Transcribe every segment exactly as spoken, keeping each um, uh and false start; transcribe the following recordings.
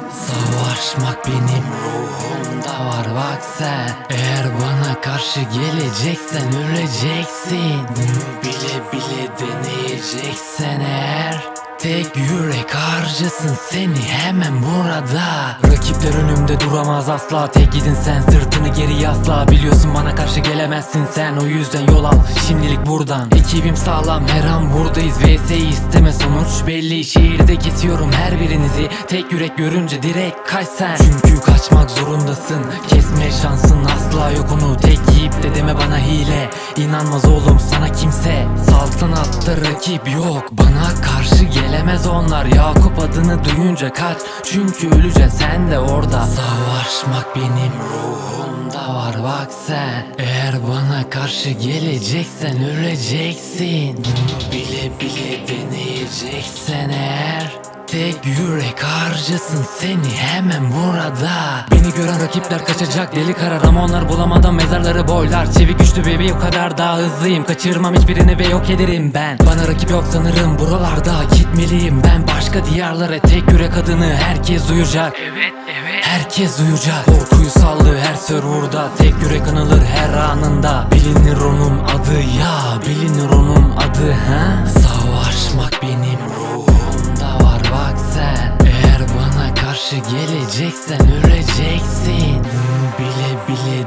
Savaşmak benim ruhumda var bak sen. Eğer bana karşı geleceksen öleceksin. Bunu bile bile deneyeceksen eğer, tek yürek harcasın seni hemen burada. Rakipler önümde duramaz asla, tek gidin sen, sırtını geri yasla. Biliyorsun bana karşı gelemezsin sen, o yüzden yol al şimdilik buradan. Ekibim sağlam, her an buradayız. V S isteme, sonuç belli. Şehirde kesiyorum her birinizi, tek yürek görünce direkt kaç sen. Çünkü kaçmak zorundasın, kesme şansın asla yok onu. Tek yiyip de deme bana hile, İnanmaz oğlum sana kimse. Saltanatta rakip yok, bana karşı gelemez onlar. Yakup adını duyunca kaç, çünkü öleceksin sen de orada. Savaşmak benim ruhumda var bak sen. Eğer bana karşı geleceksen öleceksin. Bunu bile bile deneyeceksen eğer, tek yürek harcasın seni hemen burada. Beni gören rakipler kaçacak deli karar, ama onlar bulamadan mezarları boylar. Çevik güçlü bebeği o kadar daha hızlıyım, kaçırmam hiçbirini ve yok ederim ben. Bana rakip yok sanırım buralarda, gitmeliyim ben başka diyarlara. Tek yürek adını herkes duyacak, evet evet herkes duyacak. Korkuyu saldı her serverda, tek yürek anılır her anında. Bilinir onun adı ya, bilinir onun adı ha. Savaşmak benim ruhumda var bak sen. Eğer bana karşı geleceksen öleceksin. Bunu bile bile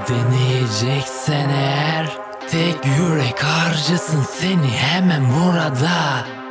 deneyeceksen eğer, tek yürek harcasın seni hemen burada.